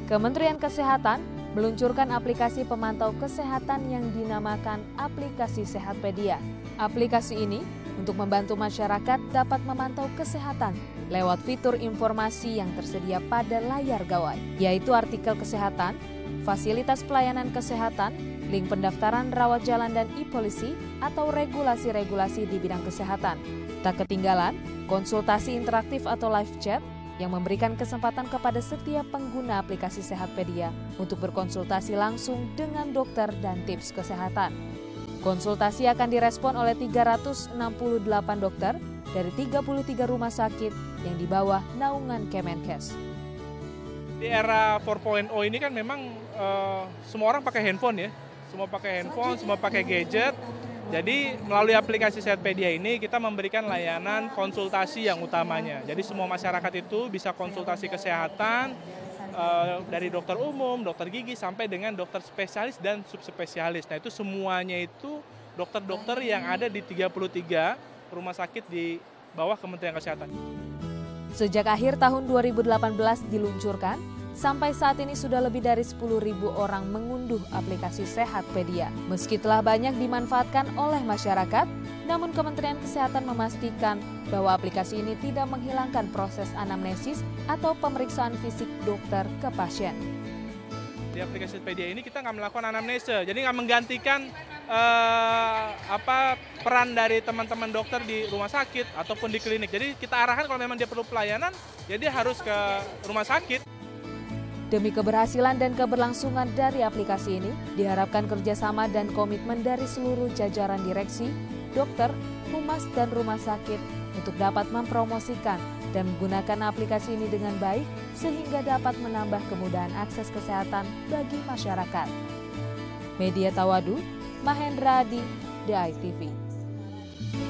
Kementerian Kesehatan meluncurkan aplikasi pemantau kesehatan yang dinamakan aplikasi Sehatpedia. Aplikasi ini untuk membantu masyarakat dapat memantau kesehatan lewat fitur informasi yang tersedia pada layar gawai, yaitu artikel kesehatan, fasilitas pelayanan kesehatan, link pendaftaran rawat jalan dan e-polisi, atau regulasi-regulasi di bidang kesehatan. Tak ketinggalan, konsultasi interaktif atau live chat yang memberikan kesempatan kepada setiap pengguna aplikasi Sehatpedia untuk berkonsultasi langsung dengan dokter dan tips kesehatan. Konsultasi akan direspon oleh 368 dokter dari 33 rumah sakit yang di bawah naungan Kemenkes. Di era 4.0 ini kan memang semua orang pakai handphone ya. Semua pakai handphone, semua pakai gadget. Jadi melalui aplikasi Sehatpedia ini kita memberikan layanan konsultasi yang utamanya. Jadi semua masyarakat itu bisa konsultasi kesehatan dari dokter umum, dokter gigi sampai dengan dokter spesialis dan subspesialis. Nah itu semuanya itu dokter-dokter yang ada di 33 rumah sakit di bawah Kementerian Kesehatan. Sejak akhir tahun 2018 diluncurkan, sampai saat ini sudah lebih dari 10.000 orang mengunduh aplikasi Sehatpedia. Meski telah banyak dimanfaatkan oleh masyarakat, namun Kementerian Kesehatan memastikan bahwa aplikasi ini tidak menghilangkan proses anamnesis atau pemeriksaan fisik dokter ke pasien. Di aplikasi Sehatpedia ini kita nggak melakukan anamnesa, jadi nggak menggantikan peran dari teman-teman dokter di rumah sakit ataupun di klinik. Jadi kita arahkan kalau memang dia perlu pelayanan, jadi dia harus ke rumah sakit. Demi keberhasilan dan keberlangsungan dari aplikasi ini, diharapkan kerjasama dan komitmen dari seluruh jajaran direksi, dokter, humas, dan rumah sakit untuk dapat mempromosikan dan menggunakan aplikasi ini dengan baik sehingga dapat menambah kemudahan akses kesehatan bagi masyarakat. Media Tawadu, Mahendra Adi, DAI TV.